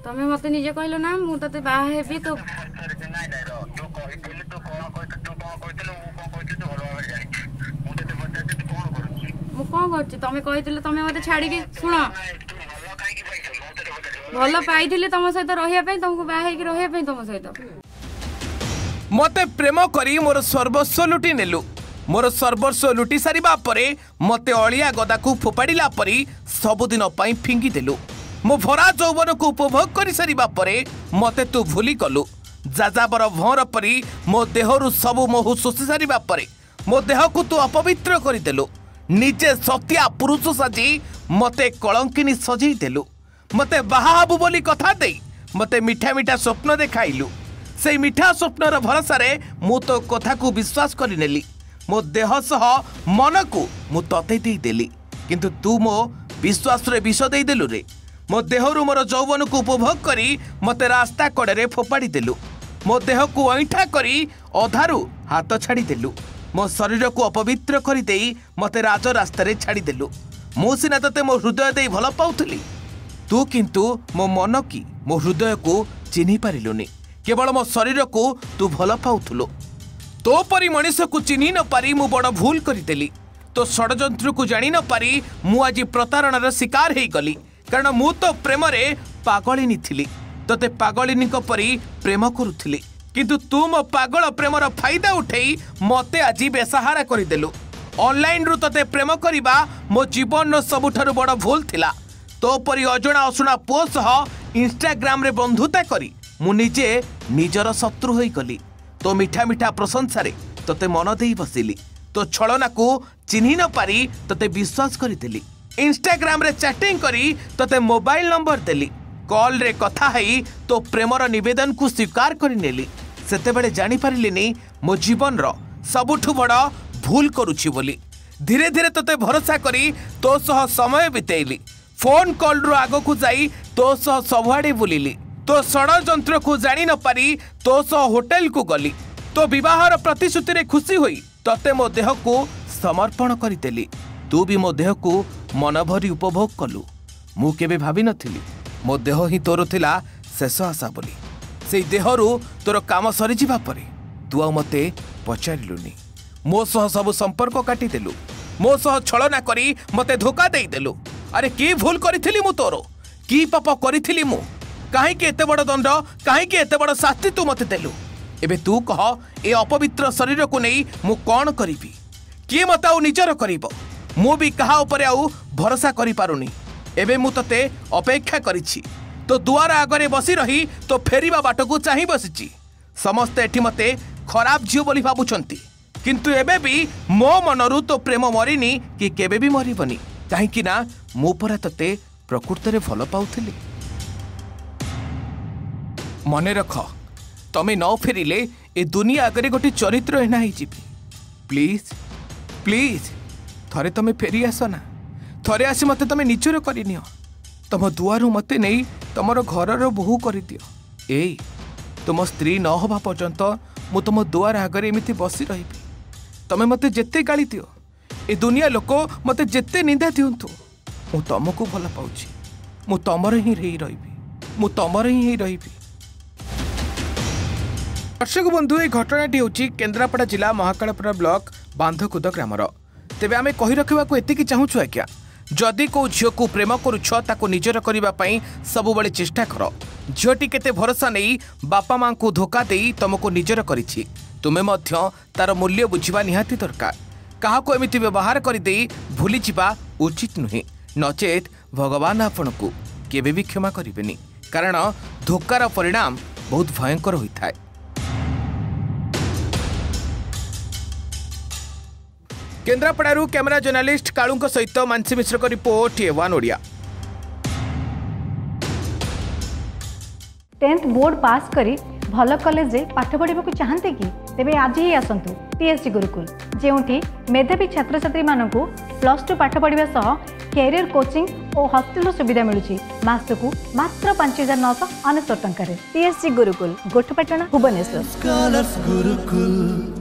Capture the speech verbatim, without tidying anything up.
तमे मते निजे कहलो ना मु तते बाहा हेबी तो मु कौन करछि तमे कहितले तमे मते छाड़ी के सुनो भलो पाइथिले तम सहित रहिया पई तुमको बाहा हेकी रहिया पई तम सहित मते प्रेम करी मोर सर्वस्व लुटी नेलु मोर सर्वस्व लुटी सारिबा परे मते अलिया गदा को फोपाड़िला परी सबुदिन पई फिंगी देलु मो भरा जौवन को उपभोग करी सारिबा परे मते तू भूली गलु जाजाबर भौर परी मो देहरु सब मोहु शोषि सारिबा परे मो देह को तू अपवित्र करी देलु निजे सत्या पुरुष साजी मते कलंकिनी सजई देलु मते बाहाबु बोली कथा देई मते मिठा मिठा स्वप्न देखाइलु से मिठा स्वप्नर भरोसा रे मु तो कथा को विश्वास करि नेली मो देह सह मन को मु तते दे देली किंतु तू मो विश्वास रे विष दे देलु रे मो देहरु मोर जौवन को उपभोग करी मते रास्ता कड़े रे फोपाड़ी देलु मो देह को ऐठा करी अधारु हाथ छाड़ी देलु मो शरीर को अपवित्र करी देई मते राज रास्ता रे छाड़ी देलु मु सिना तते मो हृदय दे भल पाउथली तू किंतु मो मन की मो हृदय को चिन्हि पारिलुनी केवल मो शरीर को तू भल पाउथुलो तो परी मनीष को चिन्हि न पारी मु बड़ भूल करिदेली तो षडयंत्र को जानी न पारी मु आज प्रतारणार शिकार हेई गली कारण मु तो प्रेम रे पागलिनी थिली तते पागलिनी को परी प्रेम करुथिली किंतु तू मो पागल प्रेमर फायदा उठेई मते आज बेसहारा करिदेलु ऑनलाइन रु तते प्रेम करिबा मो जीवन रो सबुठारु बड़ भूल थिला तो परी अजणा अशुणा पुओ सह इंस्टाग्राम रे बंधुता करी मु निजे निजर शत्रु होई गली तो मिठा मिठा प्रशंसा रे तते मन देई बसिली तो छलना को चिन्हि न पारी तते विश्वास करी देली इंस्टाग्राम रे चैटिंग करी तते मोबाइल नंबर देली कॉल रे कथा हेई तो प्रेमर निवेदन को स्वीकार करी नेली सेते बेले जानि पारिलिनी मो जीवन रो सबुठु बड़ भूल करूछि बोली धीरे धीरे तते भरोसा करी तो सह समय बितेइली फोन कॉल रु आगो को जाई तो सह सबुआडे बुलिली तो षडयंत्र को जानी न पारी तो सह होटेल को गली तो विवाहर प्रतिश्रुति रे खुशी होई तते मो देह को समर्पण करिदेली तू भी मो देह को मन भरी उपभोग कलु मु केबे भाबी नथिली मो देह ही तोर थिला शेष आशा बोली से देहरु तोर काम सरी जिबा परे तू आ मते पचारिलुनी मो सह सब संपर्क काटी देलु मो सह छलना करी मते धोखा देई देलु अरे की भूल करिथिली मु तोर की पाप करिथिली मु काहे के एते बड़ दंड काहे के एते बड़ शास्ति तू मते देलु एबे तू कह ए अपवित्र शरीर को नहीं मु कौन करिबी किए मते आउ निजर करिबो मु भी कहा ऊपर आउ भरोसा करि पारुनी एबे मु तते अपेक्षा करिछि तो दुआर आगरे बसी रही तो फेरिबा बाट को चाहि बसिछि समस्त एठी मते खराब जियो बोली भाबुछंती किंतु एबे भी मो मनरु तो प्रेम मरिनी कि केबे भी मरिबनी काहे कि ना मु परा तते प्रकृति रे भल पाउथिली मने रख तमे न फेरिले ए दुनिया आगरे गोटे चरित्र एना ही जीवी प्लीज प्लीज थरे तमे फेरी आसना थरे आसी मते तमे निचर करिनियो तम दुआरु मते नहीं तमर घरर बोहू कर दियो ए तुम स्त्री न हवा पर्यंत मु तुम दुआर आगरे एमिति बसी रहिबी तमे मते जेते गाली दियो ए दुनिया लोक मते जेते निंदा दियंतु मु तुमको भल पाउछि मु तमर ही रही रहिबी मु तमर ही रहिबी दर्शक बंधु ये घटनाटी हूँ केन्द्रापड़ा जिला महाकालपुर ब्लॉक बांधकुद ग्रामर तेबे आमे कहि रखिबा को एतिकी चाहूछु आज्ञा जदि को झियो को प्रेम करुछ ताको निजर करिबा पई सब बेले चेष्टा कर झियोटी केते भरोसा नहीं बापा मां को धोखा देई तुमको निजर करिछि तुमे मध्य तार मूल्य बुझिबा निहाती दरकार कहा को एमिति व्यवहार करि देई भूली जिबा उचित नुहे नचेत भगवान आपण को केबे भी क्षमा करिबेनी कारण धोकार परिणाम बहुत भयंकर होइथाय। केन्द्रापड़ारू कैमरा जर्नालिस्ट कालू सहित मानसी मिश्र को report A one Odia. Tenth board pass करी भल कॉलेज रे पाठ पढ़ा चाहते कि तेबे आज ही आसतु टीएससी गुरुकुल जेउठी मेधावी छात्र छात्री मानकु प्लस टू पाठ पढ़ा सह कैरियर कोचिंग और हॉस्टल सुविधा मिलुची मासकु मात्र पांच हजार नौश अनेशत टंका टीएससी गुरुकुल गोठपाटना भुवनेश्वर।